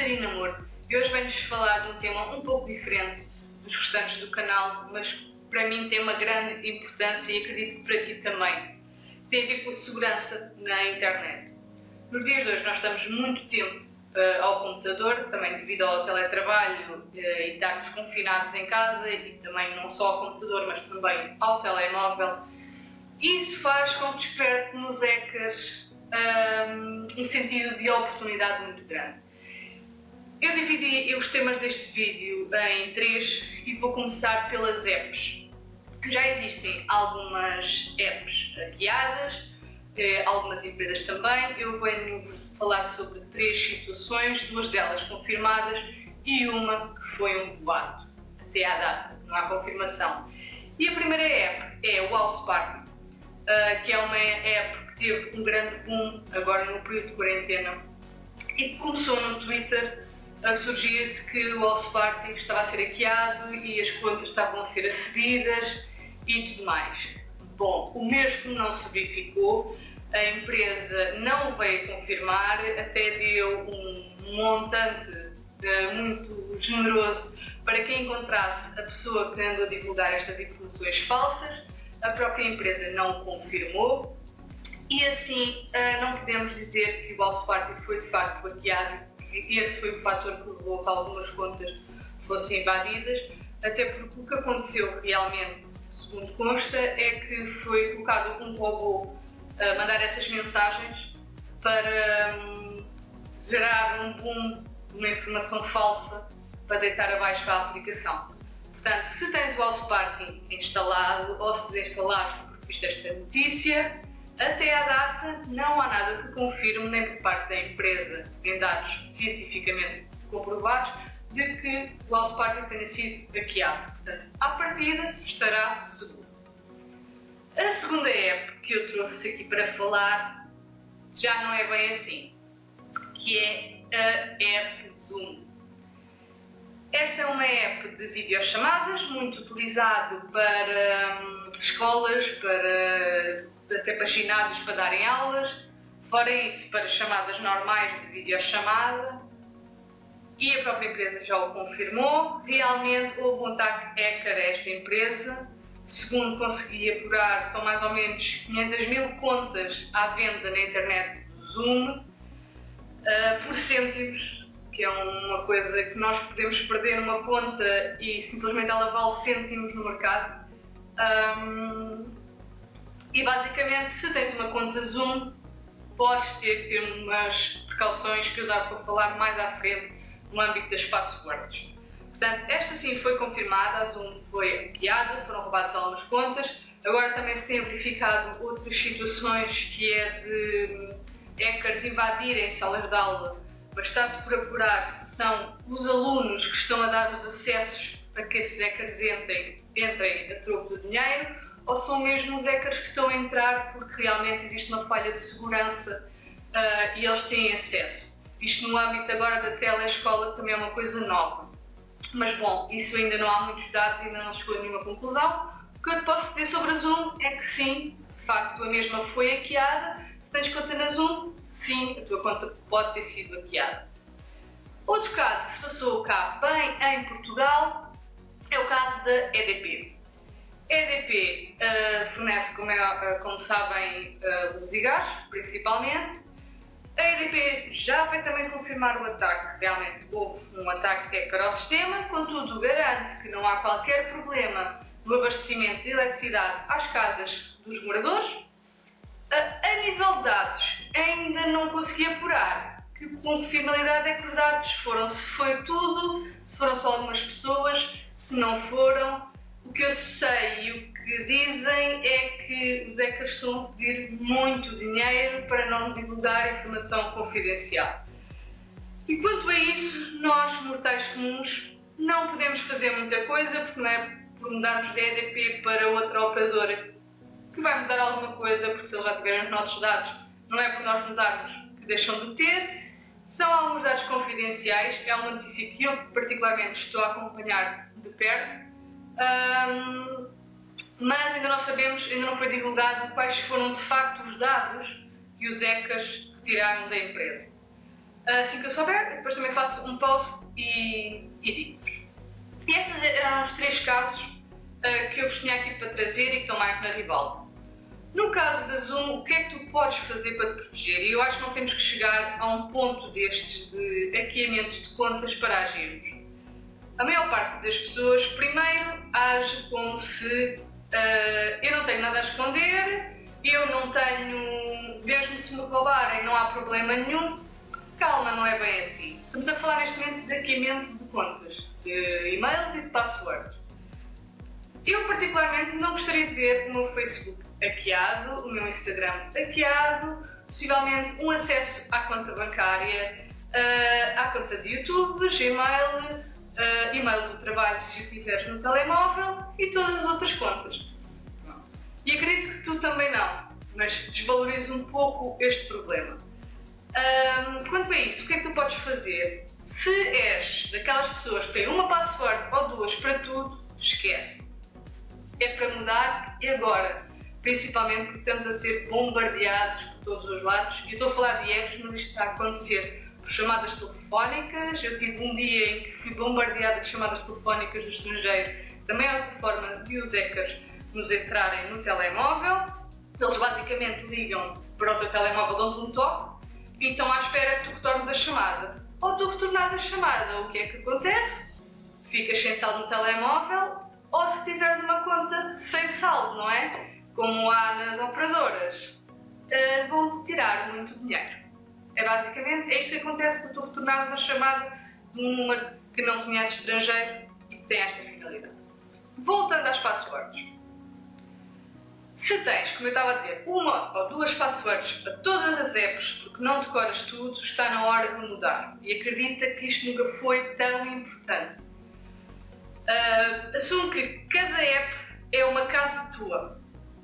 Catarina Moura e hoje venho-vos falar de um tema um pouco diferente dos restantes do canal, mas para mim tem uma grande importância e acredito que para ti também. Tem a ver com a segurança na internet. Nos dias de hoje nós estamos muito tempo ao computador, também devido ao teletrabalho e estarmos confinados em casa e também não só ao computador, mas também ao telemóvel. Isso faz com que desperte nos hackers um sentido de oportunidade muito grande. Eu dividi os temas deste vídeo em três e vou começar pelas apps. Já existem algumas apps hackeadas, algumas empresas também. Eu venho-vos falar sobre três situações, duas delas confirmadas e uma que foi um boato, até à data, não há confirmação. E a primeira app é o House Party, que é uma app que teve um grande boom agora no período de quarentena e que começou no Twitter a surgir de que o House Party estava a ser hackeado e as contas estavam a ser acedidas e tudo mais. Bom, o mesmo não se verificou, a empresa não o veio confirmar, até deu um montante muito generoso para que encontrasse a pessoa que andou a divulgar estas informações falsas. A própria empresa não confirmou e assim não podemos dizer que o House Party foi de facto hackeado e esse foi o fator que levou a que algumas contas fossem invadidas, até porque o que aconteceu realmente, segundo consta, é que foi colocado um robô a mandar essas mensagens para gerar um boom de uma informação falsa para deitar abaixo a aplicação. Portanto, se tens o House Party instalado ou se desinstalaste porque viste esta notícia, até à data não há nada que confirme, nem por parte da empresa, em dados cientificamente comprovados, de que o House Party tenha sido hackeado. Portanto, à partida estará seguro. A segunda app que eu trouxe aqui para falar já não é bem assim, que é a app Zoom. Esta é uma app de videochamadas, muito utilizado para escolas, até para ginásios para darem aulas, fora isso para chamadas normais de videochamada, e a própria empresa já o confirmou. Realmente houve um ataque hacker a esta empresa, segundo consegui apurar, estão mais ou menos 500 mil contas à venda na internet do Zoom, por cêntimos, que é uma coisa que nós podemos perder uma conta e simplesmente ela vale cêntimos no mercado. E basicamente, se tens uma conta Zoom, podes ter que ter umas precauções que eu dá para falar mais à frente no âmbito das passwords. Portanto, esta sim foi confirmada, a Zoom foi hackeada, foram roubadas algumas contas. Agora também se tem verificado outras situações que é de hackers invadirem salas de aula, mas está-se por apurar se são os alunos que estão a dar os acessos para que esses hackers entrem a troco de dinheiro, ou são mesmo os hackers que estão a entrar porque realmente existe uma falha de segurança e eles têm acesso. Isto no âmbito agora da telescola também é uma coisa nova. Mas bom, isso ainda não há muitos dados, ainda não chegou a nenhuma conclusão. O que eu te posso dizer sobre a Zoom é que sim, de facto a mesma foi hackeada. Se tens conta na Zoom, sim, a tua conta pode ter sido hackeada. Outro caso que se passou cá bem em Portugal é o caso da EDP. A EDP fornece, como sabem, luz e gás, principalmente. A EDP já vai também confirmar o ataque. Realmente houve um ataque hacker ao sistema, contudo garante que não há qualquer problema no abastecimento de eletricidade às casas dos moradores. A nível de dados, ainda não consegui apurar com que finalidade é que os dados foram, se foi tudo, se foram só algumas pessoas, se não foram. O que eu sei e o que dizem é que os hackers estão a pedir muito dinheiro para não divulgar informação confidencial. E quanto a isso, nós, mortais comuns, não podemos fazer muita coisa, porque não é por mudarmos de EDP para outra operadora que vai mudar alguma coisa, porque se eles já tiverem os nossos dados, não é por nós mudarmos que deixam de ter. São alguns dados confidenciais, é uma notícia que eu particularmente estou a acompanhar de perto. Mas ainda não sabemos, ainda não foi divulgado quais foram de facto os dados que os hackers retiraram da empresa. Assim que eu souber, depois também faço um post e digo. E estes eram os 3 casos que eu vos tinha aqui para trazer e que estão mais na ribalta. No caso da Zoom, o que é que tu podes fazer para te proteger? E eu acho que não temos que chegar a um ponto destes de hackeamento de contas para agirmos. A maior parte das pessoas, primeiro, age como se eu não tenho nada a esconder, eu não tenho, mesmo se me roubarem, não há problema nenhum. Calma, não é bem assim. Estamos a falar neste momento de hackeamento de contas, de e-mails e de passwords. Eu, particularmente, não gostaria de ver o meu Facebook hackeado, o meu Instagram hackeado, possivelmente um acesso à conta bancária, à conta de YouTube, Gmail, e-mail do trabalho se o tiveres no telemóvel e todas as outras contas. E acredito que tu também não, mas desvalorizo um pouco este problema. Quanto a isso, o que é que tu podes fazer? Se és daquelas pessoas que têm uma password ou 2 para tudo, esquece. É para mudar e agora. Principalmente porque estamos a ser bombardeados por todos os lados. Eu estou a falar de apps, mas isto está a acontecer por chamadas telefónicas. Eu tive um dia em que fui bombardeada de chamadas telefónicas do estrangeiro. Também é outra forma de os hackers nos entrarem no telemóvel. Eles basicamente ligam para o teu telemóvel de onde um toque e estão à espera que tu retornes a chamada. Ou tu retornas a chamada, o que é que acontece? Ficas sem saldo no telemóvel, ou se tiveres uma conta sem saldo, não é? Como há nas operadoras, vão-te tirar muito dinheiro. É basicamente isto que acontece quando tu retornares uma chamada de um número que não conheces estrangeiro e que tem esta finalidade. Voltando às passwords. Se tens, como eu estava a dizer, 1 ou 2 passwords para todas as apps, porque não decoras tudo, está na hora de mudar. E acredita que isto nunca foi tão importante. Assume que cada app é uma casa tua.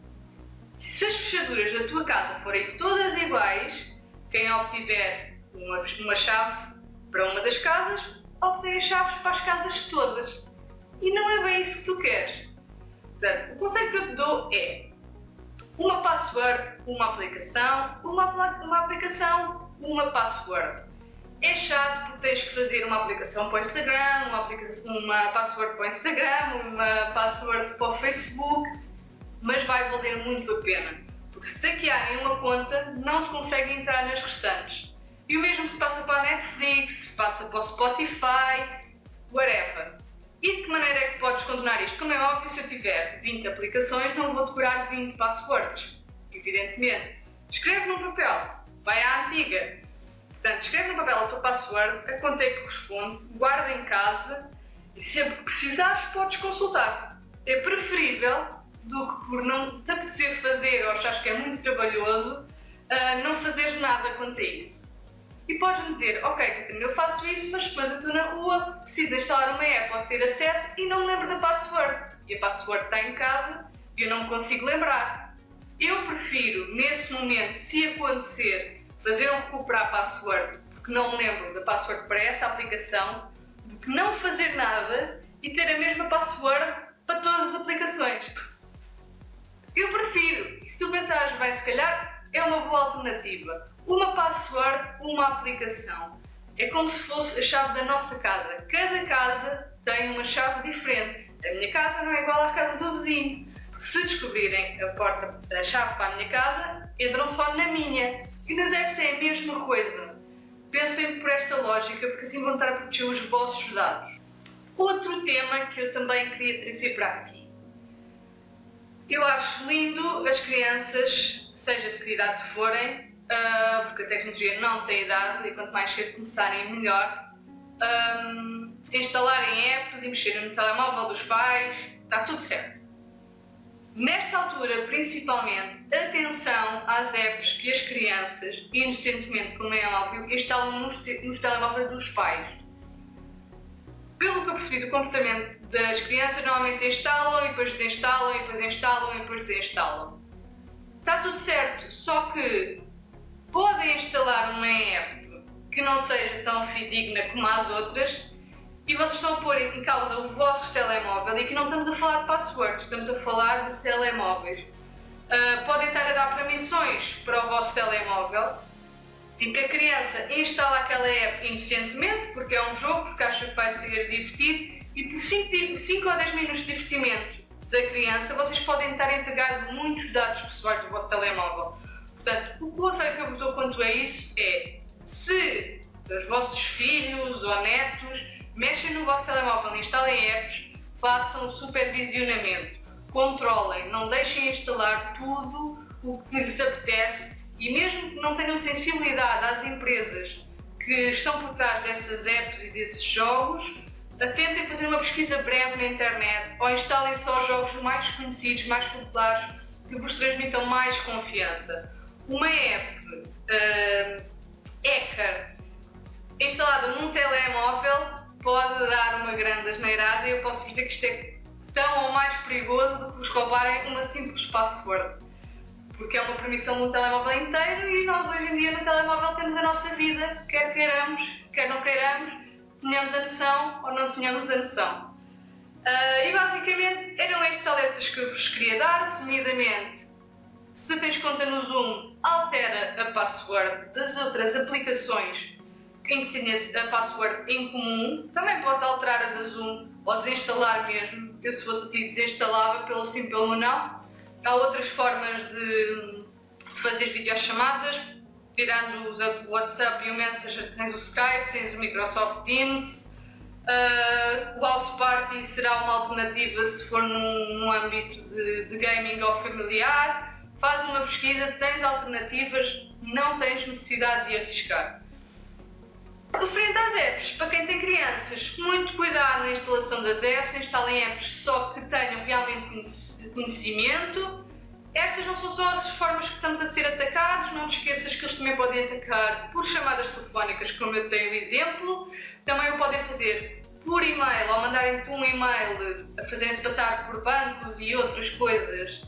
Se as fechaduras da tua casa forem todas iguais, quem obtiver uma chave para uma das casas, obtém as chaves para as casas todas. E não é bem isso que tu queres. Portanto, o conselho que eu te dou é uma password, uma aplicação, uma aplicação, uma password. É chato porque tens que fazer uma aplicação para o Instagram, uma password para o Instagram, uma password para o Facebook, mas vai valer muito a pena, porque se te hackearem uma conta, não te conseguem entrar nas restantes. E o mesmo se passa para a Netflix, se passa para o Spotify, whatever. E de que maneira é que podes contornar isto? Como é óbvio, se eu tiver 20 aplicações, não vou decorar 20 passwords, evidentemente. Escreve num papel, vai à antiga. Portanto, escreve no papel a tua password, a quanto é que corresponde, guarda em casa e sempre que precisares podes consultar. É preferível do que por não te apetecer fazer ou achares que é muito trabalhoso, não fazeres nada quanto a isso. E podes-me dizer, ok, eu faço isso, mas depois eu estou na rua, preciso instalar uma app ou ter acesso e não me lembro da password. E a password está em casa e eu não me consigo lembrar. Eu prefiro, nesse momento, se acontecer, fazer um recuperar a password, porque não me lembro da password para essa aplicação, do que não fazer nada e ter a mesma password para todas as aplicações. Eu prefiro. E se tu pensares bem, se calhar é uma boa alternativa. Uma password, uma aplicação. É como se fosse a chave da nossa casa. Cada casa tem uma chave diferente. A minha casa não é igual à casa do vizinho. Porque se descobrirem a chave para a minha casa, entram só na minha. E nas apps é a mesma coisa. Pensem por esta lógica, porque assim vão estar a proteger os vossos dados. Outro tema que eu também queria trazer para aqui. Eu acho lindo as crianças, seja de que idade forem, porque a tecnologia não tem idade e quanto mais cedo começarem, melhor, instalarem apps e mexerem no telemóvel dos pais, está tudo certo. Nesta altura, principalmente, atenção às apps que as crianças, inocentemente, como é óbvio, instalam nos telemóveis dos pais. Pelo que eu percebi do comportamento das crianças, normalmente instalam e depois desinstalam e depois instalam e depois desinstalam. Está tudo certo, só que podem instalar uma app que não seja tão fidedigna como as outras e vocês estão a pôr em causa o vosso telemóvel e aqui não estamos a falar de passwords, estamos a falar de telemóveis. Podem estar a dar permissões para o vosso telemóvel em que a criança instala aquela app inocentemente, porque é um jogo, porque acha que vai ser divertido, e por 5 ou 10 minutos de divertimento da criança, vocês podem estar a entregar muitos dados pessoais do vosso telemóvel. Portanto, o conselho que eu vos dou quanto a isso é, se os vossos filhos ou netos mexem no vosso telemóvel e instalem apps, façam o supervisionamento, controlem, não deixem instalar tudo o que lhes apetece, e mesmo que não tenham sensibilidade às empresas que estão por trás dessas apps e desses jogos, tentem fazer uma pesquisa breve na internet ou instalem só jogos mais conhecidos, mais populares, que vos transmitam mais confiança. Uma app hacker instalada num telemóvel pode dar uma grande asneirada, e eu posso dizer que isto é tão ou mais perigoso do que vos roubarem uma simples password. Porque é uma permissão no telemóvel inteiro, e nós hoje em dia no telemóvel temos a nossa vida, quer queiramos, quer não queiramos, tenhamos a noção ou não tenhamos a noção. E basicamente eram estes alertas que eu vos queria dar, resumidamente. Se tens conta no Zoom, altera a password das outras aplicações em que tenhas a password em comum. Também podes alterar a da Zoom ou desinstalar mesmo. Eu, se fosse a ti, desinstalava pelo sim, pelo não. Há outras formas de fazer videochamadas, tirando o WhatsApp e o Messenger, tens o Skype, tens o Microsoft Teams. O House Party será uma alternativa se for num âmbito de gaming ou familiar. Faz uma pesquisa, tens alternativas, não tens necessidade de arriscar. Referente às apps, para quem tem crianças, muito cuidado na instalação das apps, instalem apps só que tenham realmente conhecimento. Estas não são só as formas que estamos a ser atacados, não te esqueças que eles também podem atacar por chamadas telefónicas, como eu tenho o exemplo. Também o podem fazer por e-mail, ou mandarem-te um e-mail a fazerem-se passar por bancos e outras coisas.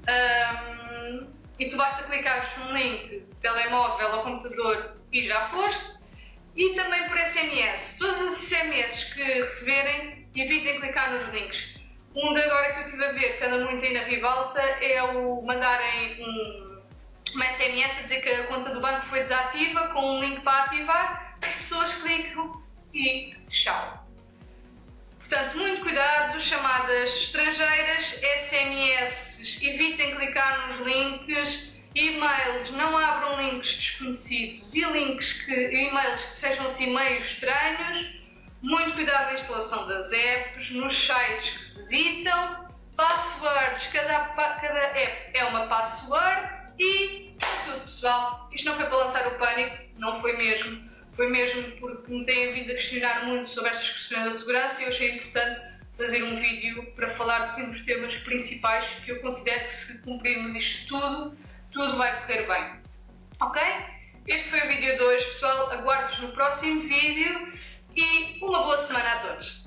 E tu basta clicar num link, telemóvel ou computador, e já foste. E também por SMS. Todos os SMS que receberem, evitem clicar nos links. Um de agora que eu estive a ver, que anda muito aí na ribalta, é o mandarem uma SMS a dizer que a conta do banco foi desativa, com um link para ativar, as pessoas clicam e tchau. Portanto, muito cuidado, chamadas estrangeiras, SMS, evitem clicar nos links. E-mails, não abram links desconhecidos e e-mails que sejam assim meio estranhos. Muito cuidado na instalação das apps, nos sites que visitam. Passwords, cada app é uma password e é tudo, pessoal. Isto não foi para lançar o pânico, não foi mesmo. Foi mesmo porque me têm vindo a questionar muito sobre estas questões da segurança, e eu achei importante fazer um vídeo para falar de 5 temas principais que eu considero que, se cumprirmos isto tudo vai correr bem. Ok? Este foi o vídeo de hoje, pessoal. Aguardo-vos no próximo vídeo e uma boa semana a todos.